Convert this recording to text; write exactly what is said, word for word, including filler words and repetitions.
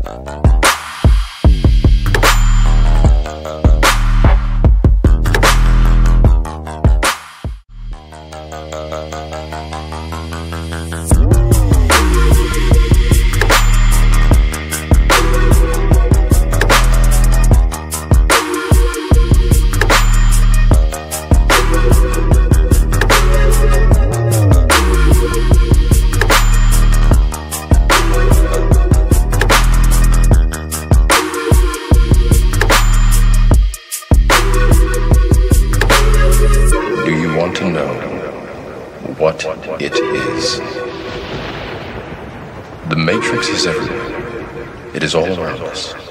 To know what it is. The Matrix is everywhere. It is all around us.